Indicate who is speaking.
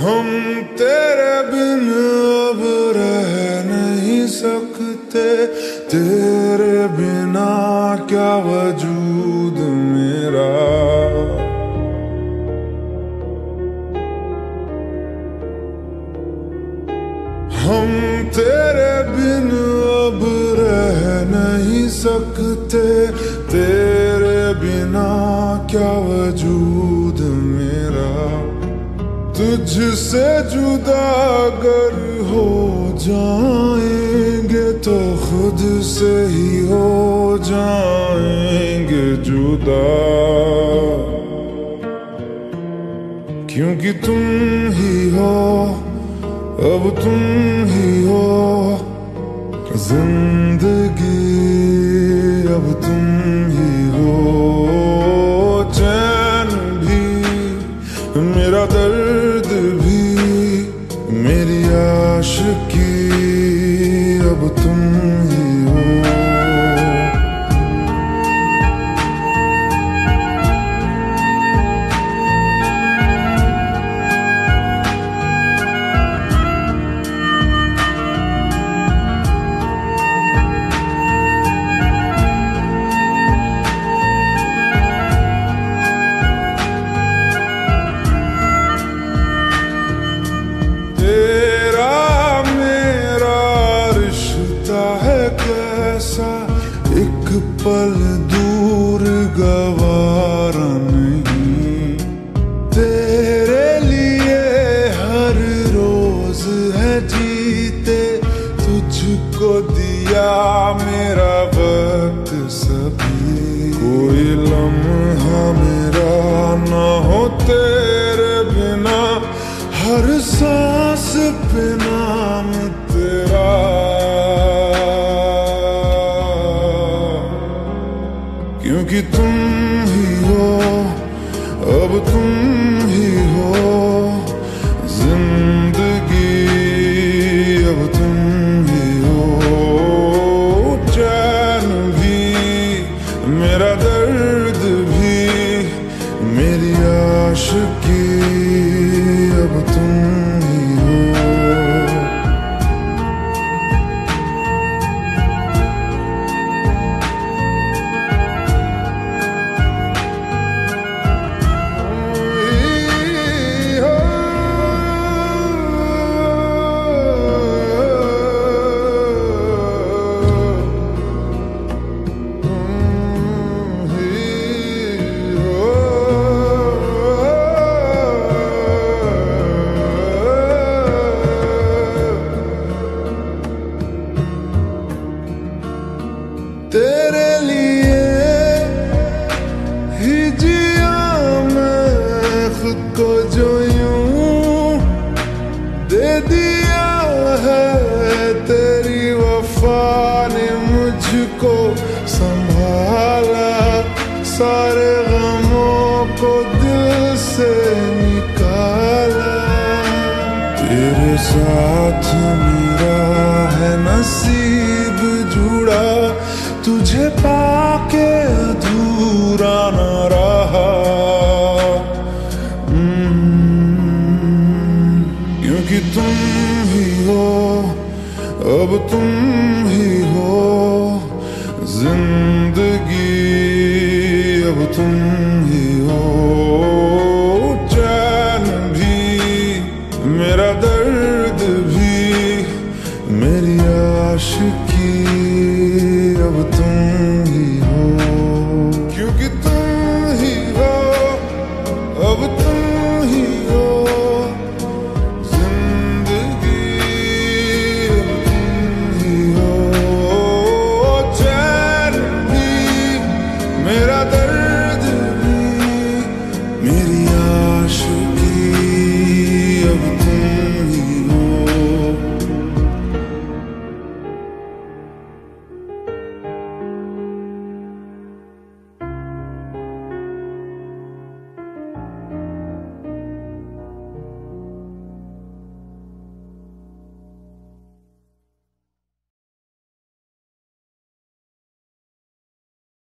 Speaker 1: हम तेरे बिन अब रह नहीं सकते, तेरे बिना क्या वजूद मेरा। हम तेरे बिन अब रह नहीं सकते, तेरे बिना क्या वजूद मेरा। तुझसे जुदा अगर हो जाएंगे तो खुद से ही हो जाएंगे जुदा, क्योंकि तुम ही हो, अब तुम ही हो जिंदगी, अब तुम ही हो चैन भी, मेरा दर्द भी, मेरी आशिकी, अब तुम ही हो। एक पल दूर गवारा नहीं, तेरे लिए हर रोज है जीते, तुझको दिया मेरा वक्त सभी। कोई लम्हा मेरा ना हो तेरे बिना, हर सांस पे नाम तेरा, क्योंकि तुम ही हो, अब तुम ही हो जिंदगी, अब तुम ही हो चैन भी, मेरा दर्द भी, मेरी आशिकी, अब तुम ही हो। तेरे लिए ही जिया मैं खुद को, जो यूं दे दिया है तेरी वफा ने मुझको संभाला, सारे गमों को दिल से निकाला। तेरे साथ मेरा है नसीब जुड़ा, तुझे पाके अधूरा न रहा, क्योंकि तुम ही हो, अब तुम ही हो जिंदगी,